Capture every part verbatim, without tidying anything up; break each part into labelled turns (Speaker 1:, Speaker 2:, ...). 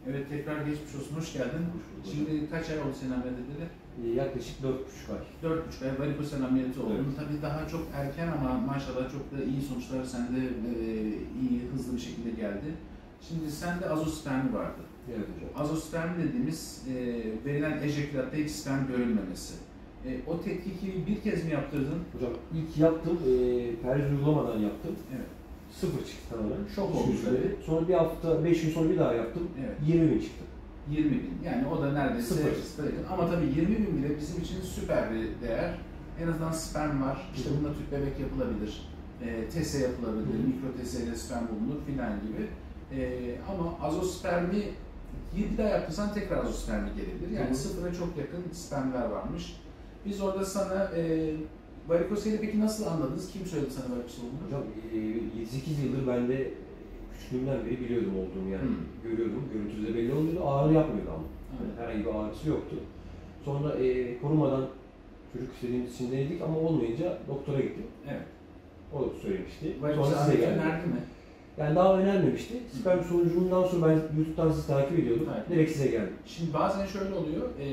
Speaker 1: Evet, tekrar geçmiş olsun, hoş geldin.
Speaker 2: Hoş
Speaker 1: Şimdi kaç ay oldu senin ameliyatı?
Speaker 2: Ee, yaklaşık dört buçuk ay.
Speaker 1: Dört buçuk ay varikosen ameliyatı oldun.
Speaker 2: Evet.
Speaker 1: Tabii daha çok erken ama maşallah çok da iyi sonuçlar sende e, iyi, hızlı bir şekilde geldi. Şimdi sende azospermi vardı.
Speaker 2: Evet hocam.
Speaker 1: Azospermi dediğimiz e, verilen ejekülatta hiç sperm görülmemesi. E, o tetkiki bir kez mi yaptırdın?
Speaker 2: Hocam ilk yaptım, e, perhiz uygulamadan yaptım.
Speaker 1: Evet.
Speaker 2: Sıfır çıktı tamamen.
Speaker 1: Şok oldu tabii.
Speaker 2: Sonra bir hafta, beş gün sonra bir daha yaptım.
Speaker 1: Evet.
Speaker 2: yirmi bin çıktı.
Speaker 1: yirmi bin. Yani o da neredeyse
Speaker 2: Sıfır.
Speaker 1: sıfır. Ama tabii yirmi bin bile bizim için süper bir değer. En azından sperm var. İşte bunda tüp bebek yapılabilir. E, tese yapılabilir.
Speaker 2: Hı.
Speaker 1: Mikro tese ile sperm bulunur filan gibi. E, ama azospermi bir daha yaptırsan tekrar azospermi gelebilir. Yani
Speaker 2: Hı.
Speaker 1: sıfıra çok yakın spermler varmış. Biz orada sana e, varikoseli peki nasıl anladınız? Kim söyledi sana varikos olduğunu?
Speaker 2: Hocam e, yedi sekiz yıldır ben de küçüklüğümden beri biliyordum olduğumu yani.
Speaker 1: Hı.
Speaker 2: Görüyordum, görüntüde belli oluyordu. Ağrı yapmıyordu ama.
Speaker 1: Evet.
Speaker 2: Herhangi bir ağrısı yoktu. Sonra e, korumadan çocuk istediğimiz için denedik ama olmayınca doktora gittim.
Speaker 1: Evet.
Speaker 2: O söylemişti.
Speaker 1: Varikos
Speaker 2: Sonra size geldi.
Speaker 1: önerdi mi?
Speaker 2: Yani daha önermemişti. Sperm sonucundan sonra ben YouTube'dan sizi takip ediyordum.
Speaker 1: Evet.
Speaker 2: Direkt size geldim.
Speaker 1: Şimdi bazen şöyle oluyor, e,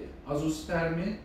Speaker 1: azospermi,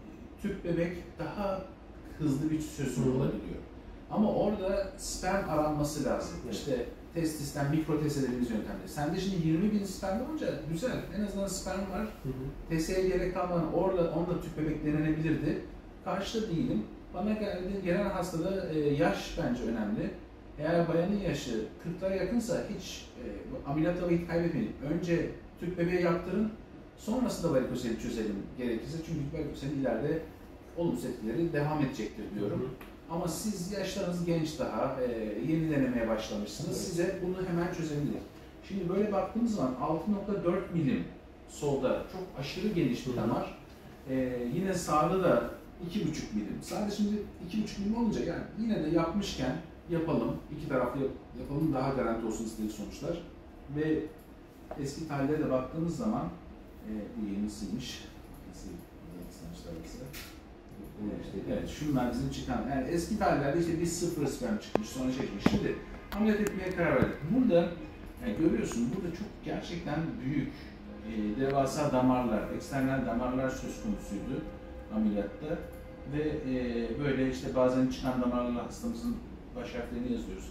Speaker 1: tüp bebek daha hızlı bir çözüm
Speaker 2: Hı.
Speaker 1: olabiliyor. Ama orada sperm aranması lazım.
Speaker 2: Evet.
Speaker 1: İşte testisten mikro test dediğimiz yöntemde. Sende şimdi yirmi bin sperm olunca güzel, en azından sperm var.
Speaker 2: Hı hı.
Speaker 1: Testeye gerek kalmadan orada onda tüp bebek denenebilirdi. Karşıda değilim. Bana geldi, gelen hastada e, yaş bence önemli. Eğer bayanın yaşı kırklara yakınsa hiç e, ameliyatla vakit kaybetmeyin. Önce tüp bebeği yaptırın, sonrasında varikoseli çözelim gerekirse. Çünkü varikoselin ileride olumsuz etkileri devam edecektir diyorum.
Speaker 2: Hı hı.
Speaker 1: Ama siz yaşlarınız genç daha, e, yeni denemeye başlamışsınız.
Speaker 2: Evet.
Speaker 1: Size bunu hemen çözebilir. Şimdi böyle baktığımız zaman altı nokta dört milim solda çok aşırı geniş bir
Speaker 2: Hı hı.
Speaker 1: damar. E, yine sağda da iki buçuk milim. Sadece şimdi iki buçuk milim olunca yani yine de yapmışken yapalım, iki taraflı yap, yapalım daha garanti olsun istedik sonuçlar. Ve eski tarihlere de baktığımız zaman e, bu yenisiymiş. Eski sonuçlar mesela. Evet, işte, evet, şunlar bizim çıkan, yani eski tarihlerde işte bir sıfır sperm çıkmış, sonra çekmiş. Şimdi ameliyat etmeye karar verdik. Burada yani görüyorsun, burada çok gerçekten büyük, e, devasa damarlar, eksternal damarlar söz konusuydu ameliyatta. Ve e, böyle işte bazen çıkan damarlarla hastamızın baş harflerini yazıyoruz.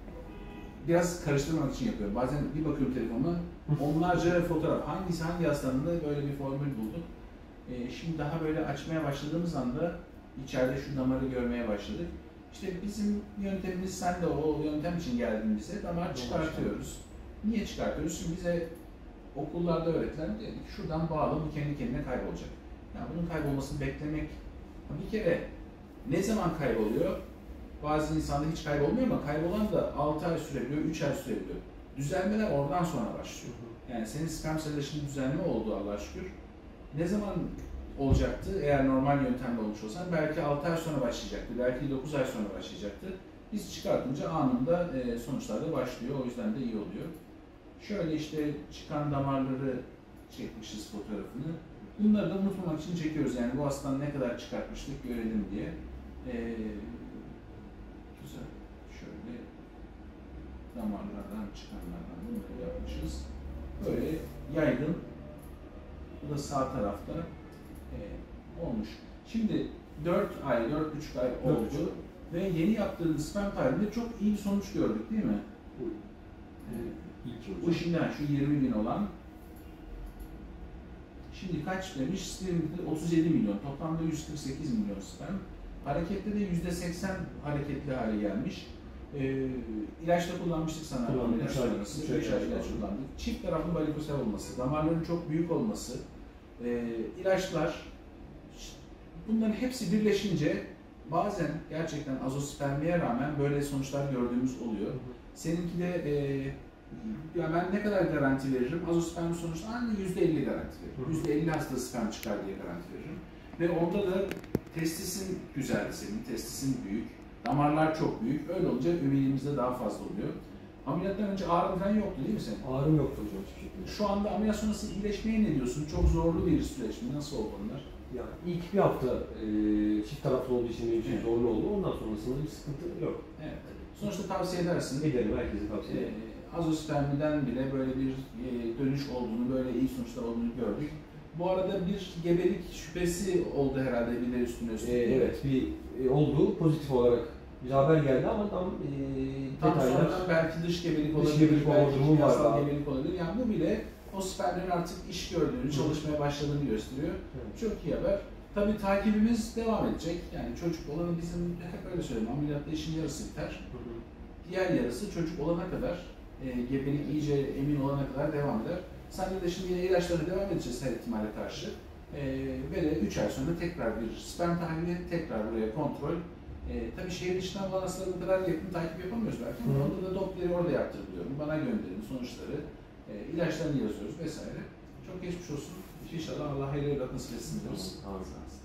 Speaker 1: Biraz karıştırmak için yapıyorum. Bazen bir bakıyorum telefonuma, onlarca fotoğraf, hangisi hangi hastanında böyle bir formül bulduk. E, şimdi daha böyle açmaya başladığımız anda içeride şu damarı görmeye başladık. İşte bizim yöntemimiz, sen de o yöntem için geldin bize, damar çıkartıyoruz. Niye çıkartıyoruz? Şimdi bize okullarda öğretilen dedi ki şuradan bağlı, bu kendi kendine kaybolacak. Yani bunun kaybolmasını beklemek, bir kere ne zaman kayboluyor? Bazı insanda hiç kaybolmuyor ama kaybolan da altı ay sürebiliyor, üç ay sürebiliyor. Düzelmeler oradan sonra başlıyor. Yani senin sperm sayılarında düzenleme oldu Allah'a şükür. Ne zaman olacaktı? Eğer normal yöntemle olmuş olsan belki altı ay sonra başlayacaktı, belki dokuz ay sonra başlayacaktı. Biz çıkartınca anında sonuçlar da başlıyor, o yüzden de iyi oluyor. Şöyle işte çıkan damarları çekmişiz fotoğrafını. Bunları da unutmamak için çekiyoruz. Yani bu hastanın ne kadar çıkartmıştık görelim diye. Ee, güzel. Şöyle damarlardan çıkanlardan bunları yapmışız. Böyle yaygın. Bu da sağ tarafta e, olmuş. Şimdi dört ay, dört buçuk ay oldu
Speaker 2: buçuk.
Speaker 1: Ve yeni yaptığımız sperm tahlilinde çok iyi bir sonuç gördük değil mi?
Speaker 2: Bu,
Speaker 1: Ee, bu şimdi şu yirmi bin olan. Şimdi kaç demiş? otuz yedi milyon. Toplamda yüz kırk sekiz milyon sperm. Harekette de yüzde seksen hareketli hale gelmiş. Ee, ilaçta kullanmıştık sana.
Speaker 2: Kullandık.
Speaker 1: İlaç sonrası. üç ay ilaç kullandık. Çift taraflı varikosel olması, damarların çok büyük olması, e, ilaçlar, bunların hepsi birleşince bazen gerçekten azospermiye rağmen böyle sonuçlar gördüğümüz oluyor. Seninki de e, ya ben ne kadar garanti veririm? Azosperm sonuçta aynı yüzde elli garanti veririm. yüzde elli hasta sperm çıkar diye garanti veririm. Ve onda da testisin güzeldi senin, testisin büyük, damarlar çok büyük. Öyle olunca ümidimiz de daha fazla oluyor. Ameliyattan önce ağrın falan yoktu değil mi senin?
Speaker 2: Ağrım yoktu hocam hiçbir şekilde.
Speaker 1: Şu anda ameliyat sonrası iyileşmeye ne diyorsun? Çok zorlu bir süreç mi? Nasıl oldu onlar?
Speaker 2: Yani ilk bir hafta e, çift taraflı olduğu için benim için
Speaker 1: Evet.
Speaker 2: zorlu oldu. Ondan sonrasında bir sıkıntı yok.
Speaker 1: Evet. Sonuçta tavsiye edersin.
Speaker 2: Ederim, herkese tavsiye ederim.
Speaker 1: Ee, azospermiden bile böyle bir e, dönüş iyi sonuçlar olduğunu gördük. Bu arada bir gebelik şüphesi oldu herhalde bir de üstüne üstlük.
Speaker 2: Ee, evet, bir e, oldu pozitif olarak bir haber geldi ama tam e,
Speaker 1: Tam
Speaker 2: detaylar.
Speaker 1: sonradan belki dış gebelik olabilir,
Speaker 2: Dış gebelik olma
Speaker 1: belki
Speaker 2: durumu
Speaker 1: kimyasal
Speaker 2: var.
Speaker 1: gebelik olabilir. Yani bu bile o spermlerin artık iş gördüğünü,
Speaker 2: Hı.
Speaker 1: çalışmaya başladığını gösteriyor.
Speaker 2: Evet.
Speaker 1: Çok iyi haber. Tabii takibimiz devam edecek. Yani çocuk olanı bizim hep öyle söylüyorum, ameliyatta işin yarısı biter.
Speaker 2: Hı hı.
Speaker 1: Diğer yarısı çocuk olana kadar, e, gebelik iyice emin olana kadar devam eder. Sen de şimdi yine ilaçlarına devam edeceğiz her ihtimale karşı. E, ve de üç ay sonra tekrar bir sperm tahlili, tekrar buraya kontrol. E, tabii şehir dışından olan hastaları bu kadar yakın takip yapamıyoruz belki ama
Speaker 2: Hı.
Speaker 1: onda da Doppler'i orada yaptırıyorum. Bana gönderin sonuçları, e, ilaçlarını yazıyoruz vesaire. Çok geçmiş olsun. İnşallah Allah hayırlı evlat nasip etsin diyoruz.
Speaker 2: Tamam, tamam.